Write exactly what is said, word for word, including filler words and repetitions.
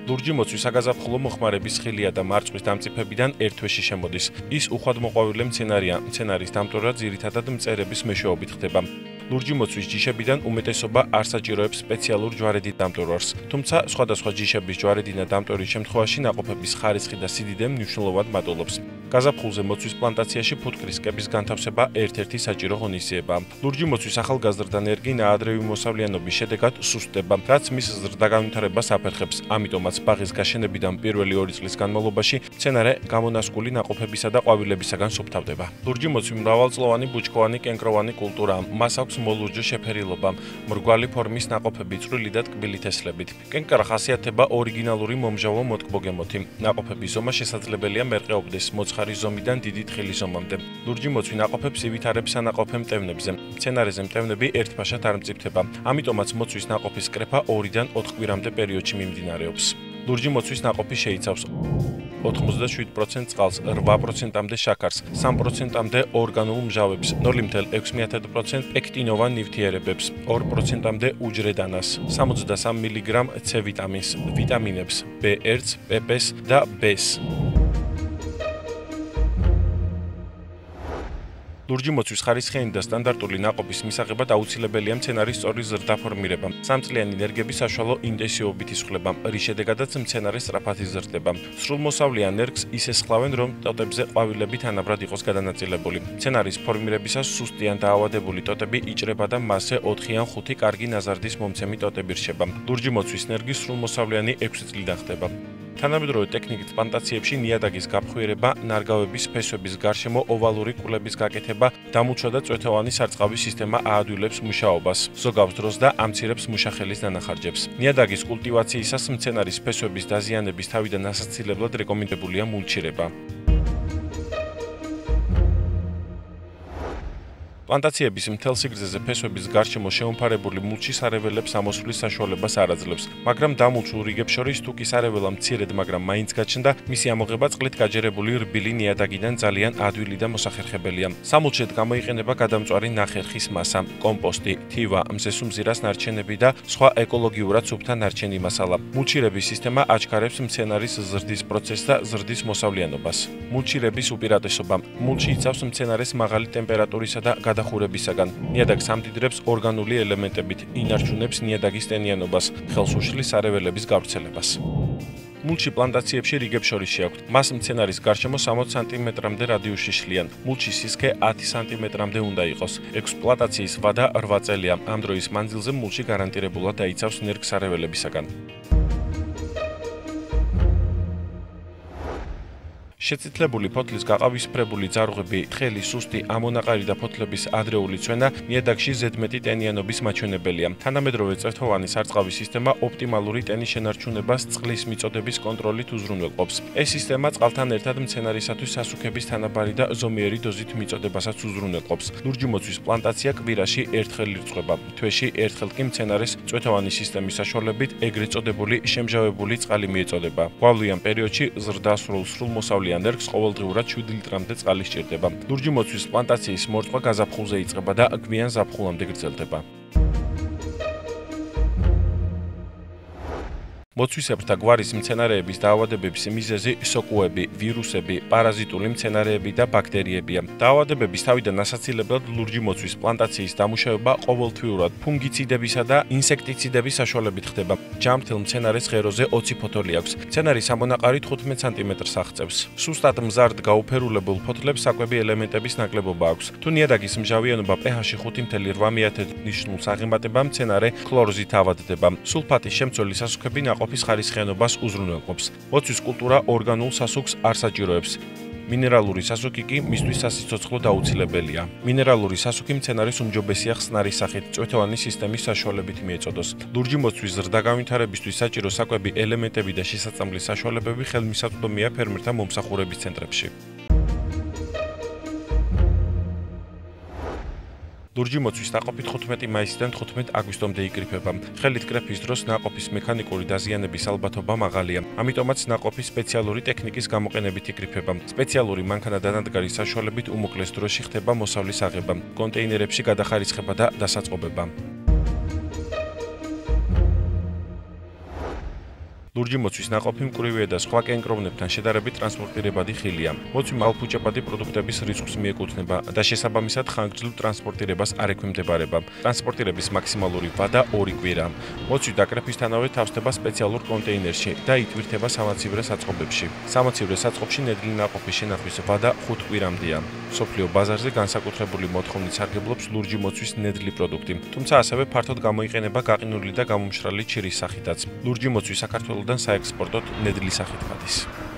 ლურჯი მოცვის საგაზაფხულო მოხმარების ხილია და მარწყვის დამწიფებიდან ერთ თვეში შემოდის. ის უხვადმოყვავილე მცენარეა. მცენარის დამტვრა ძირითადად მწერების მეშვეობით ხდება. ლურჯი მოცვის ჯიშებიდან უმეტესობა არ საჭიროებს სპეციალურ ჯვარედინ დამტვერვას. თუმცა სხვადასხვა ჯიშების ჯვარედინა დამტვერვის შემთხვევაში ნაყოფების ხარისხი და სიდიდე მნიშვნელოვნად მატულობს. გაზაფხულზე მოცვის პლანტაციაში ფუტკრის კების განთავსება ერთ-ერთი საჭირო ღონისძიებაა. ლურჯი მოცვის ახალგაზრდა ნერგი ნაადრევი მოსავლიანობის შედეგად სუსტდება, რაც მის ზრდა-განვითარებას აფერხებს. ამიტომაც ბაღის გაშენებიდან პირველი ორი წლის განმავლობაში მცენარე გამონასკული ნაყოფებისა და ყვავილებისაგან სუფთავდება. ლურჯი მოცვი მრავალწლოვანი ბუჩქოვანი კენკროვანი კულტურაა. მას აქვს მოლურჯო შეფერილობა, მრგვალი ფორმის ნაყოფები წვრილი და ტკბილი თესლებით. კენკრა ხასიათდება ორიგინალური მომჟავო მოტკბო-გემოთი. ნაყოფების ზომა შესაძლებელია მერყეობდეს მოცხარი ზომიდან დიდი თხილი ზომამდე. ლურჯი მოცვი ნაყოფებს ივითარებს სანაყოფე მტევნებზე. მცენარეზე მტევნები ერთფაშად არ მწიფდება. ამიტომაც მოცვის ნაყოფის კრეფა ორიდან ოთხ კვირამდე პერიოდში მიმდინარეობს. ლურჯი მოცვის ნაყოფი შეიცავს ოთხმოცდაშვიდ პროცენტს წყალს, რვა პროცენტამდე შაქარს, სამ პროცენტამდე ორგანულ მჟავებს, ნული ათეული პროცენტს პექტინოვან ნივთიერებებს, ორ პროცენტამდე უჯრედანას, სამოცდასამ მილიგრამ C ვიტამინს, ვიტამინებს B ერთს, P P-ს და B-ს. ლურჯი მოცვის ხარისხიანი და სტანდარტული ნაყოფის მისაღებად აუცილებელია მცენარის სწორი ზრდაფორმირება. სამწლიანი ნერგები საშუალო ინტენსივობით ისხლება, რის შედეგადაც მცენარე სწრაფად იზრდება. სრულმოსავლიან ნერგს ისე სხლავენ, რომ ტოტებზე ყვავილები თანაბრად იყოს გადანაწილებული. მცენარის ფორმირებისას სუსტი ან დაავადებული ტოტები იჭრება და მასზე ოთხი ან ხუთი კარგი ნაზარდის მომცემი ტოტები რჩება. ლურჯი მოცვის ნერგი სრულმოსავლიანი ექვსი წლიდან ხდება. თანამედროვე ტექნიკით პლანტაციებში ნიადაგის გაფხვირება, ნარგავების ფესვების გარშემო ოვალური კულების გაკეთება, დამუჩვა და წვეთოვანი სარწყავი სისტემა აადვილებს მუშაობას, ზოგავს დროს და ამცირებს მუშახელის დანახარჯებს. ნიადაგის კულტივაციისას მცენარის ფესვების დაზიანების თავიდან ასაცილებლად რეკომენდებულია მულჩირება. პლანტაციების მთელ სიგრძეზე ფესვების გარშემო შეუმფარებული მულჩი სარეველებს ამოსვლის საშუალებას არ აძლევს, მაგრამ დამულჩულ რიგებს შორის თუ კი სარეველა მცირედ, მაგრამ მაინც გაჩნდა, მისი ამოღება წყლით გაჯერებული რბილი ნიადაგიდან ძალიან ადვილი და მოსახერხებელია. სამულჩედ გამოიყენება გადამწვარი ნახერხის მასა, კომპოსტი, თივა, მზესუმზირას ნარჩენები და სხვა ეკოლოგიურად სუფთა ნარჩენი მასალა. მულჩირების სისტემა აჩქარებს მცენარის ზრდის პროცესს და ზრდის მოსავლიანობას. მულჩირების უპირატესობა: მულჩი იცავს მცენარეს მაღალი ტემპერატურისა და გადახურებისაგან. ნიადაგს ამდიდრებს ორგანული ელემენტებით, ინარჩუნებს ნიადაგის ტენიანობას, ხელს უშლის სარეველების გავრცელებას. მულჩი პლანტაციებში რიგებს შორის შეაქვთ. მას მცენარის გარშემო სამოცი სანტიმეტრამდე რადიუსში შლიან. მულჩის სისქე ათი სანტიმეტრამდე უნდა იყოს. ექსპლუატაციის ვადა რვა წელია. ამ დროის მანძილზე მულჩი გარანტირებულად დაიცავს ნერგს სარეველებისაგან. შეწითლებული ფოთლის გაყავისფრებული ძარღვები, თხელი, სუსტი, ამონაყარი და ფოთლების ადრეული წვენა ნიადაგში ზედმეტი ტენიანობის მაჩვენებელია. თანამედროვე წვეთოვანი სარწყავი სისტემა ოპტიმალური ტენის შენარჩუნებას წყლის მიწოდების კონტროლით უზრუნველყოფს. ეს სისტემა წყალთან ერთად მცენარისათვის სასუქების თანაბარი და ზომიერი დოზით მიწოდებასაც უზრუნველყოფს. ლურჯი მოცვის პლანტაცია კვირაში ერთხელ ირწყვება. თვეში ერთხელ კი მცენარეს წვეთოვანი სისტემის საშუალებით ეგრეთ წოდებული შემჟავებული წყალი მიეწოდება. გვალვიან პერიოდში ზრდა სრულმოსავლიან ნერგს ყოველდღიურად შვიდი ლიტრამდე წყალი სჭირდება. ლურჯი მოცვის პლანტაციის მორწყვა გაზაფხულზე იწყება და გვიან ზაფხულამდე გრძელდება. მოცვისებრთა გვარის მცენარეების დაავადებების მიზეზი სოკუები, ვირუსები, პარაზიტული მცენარეები და ბაქტერიებია. დაავადებების თავიდან ასაცილებლად ლურჯი მოცვის პლანტაციის დამუშავება ყოველთვიურად ფუნგიციდებისა და ინსექტიციდების საშუალებით ხდება. ჯამთელ მცენარეს ღეროზე ოცი ფოთოლი აქვს. მცენარის ამონაყარი თხუთმეტ სანტიმეტრს აღწევს. სუსტად მზარდ გაუფერულებულ ფოთლებს საკვები ელემენტების ნაკლებობა აქვს. თუ ნიადაგის მჟავიანობა pH-ში ხუთი ათეული ნიშნულს აღემატება, მცენარე ქლოროზით ავადდება. სულფატის შემცველი სასუქები ნაყოფის ხარისხიანობას უზრუნველყოფს. მოცვის კულტურა ორგანულ სასუქს არ საჭიროებს. მინერალური სასუქი კი მისთვის სასიცოცხლოდ აუცილებელია. მინერალური სასუქი მცენარის უმჯობესია ხსნარის სახით, წვეთოვანი სისტემის საშუალებით მიეწოდოს. ლურჯი მოცვის ზრდა-განვითარებისთვის საჭირო საკვები ელემენტები და შესაწამლის საშუალებები ხელმისაწვდომია ფერმერთა მომსახურების ცენტრებში. ლურჯი მოცვის ნაყოფი თხუთმეტი მაისიდან თხუთმეტ აგვისტომდე იკრიფება. ხელით კრეფის დროს ნაყოფის მექანიკური დაზიანების ალბათობა მაღალია. ამიტომაც ნაყოფი სპეციალური ტექნიკის გამოყენებით იკრიფება. სპეციალური მანქანა-დანადგარის საშუალებით უმოკლეს დროში ხდება მოსავლის აღება, კონტეინერებში გადახარისხება და დასაწყობება. ლურჯი მოცვის ნაყოფი მკვრივია და სხვა კენკროვნებთან შედარებით ტრანსპორტირებადი ხილია. მოცვი მალფუჭებადი პროდუქტების რიცხვს მიეკუთვნება და შესაბამისად ხანგრძლივ ტრანსპორტირებას არ ექვემდებარება. ტრანსპორტირების მაქსიმალური ვადა ორი კვირა. მოცვი დაკრეფისთანავე თავსდება სპეციალურ კონტეინერში და იტვირთება სამაცივრე საწყობებში. სამაცივრე საწყობში ნედლი ნაყოფის შენახვის ვადა ხუთ კვირამდეა. მსოფლიო ბაზარზე განსაკუთრებული მოთხოვნით სარგებლობს ლურჯი მოცვის ნედლი პროდუქტი, თუმცა ასევე ფართოდ გამოიყენება გაყინული და გამომშრალი ჩირის სახითაც. ლურჯი მოცვი საქართველოდან საექსპორტოდ ნედლი სახით გადის.